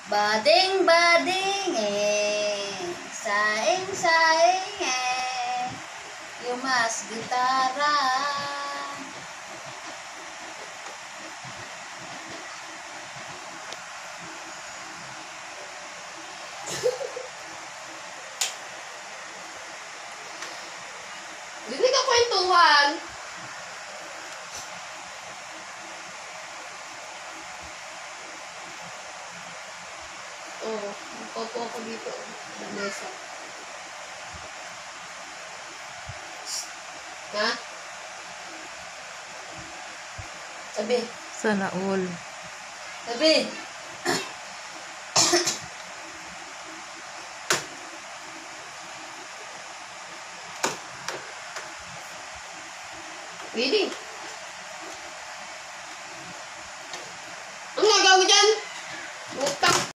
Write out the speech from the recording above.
Bading bading saing saing yumas gitara. Hindi ka kwentuhan. Oo, magpopo ako dito. Sa mesa. Ha? Sabi. Sana all. Sabi. Really?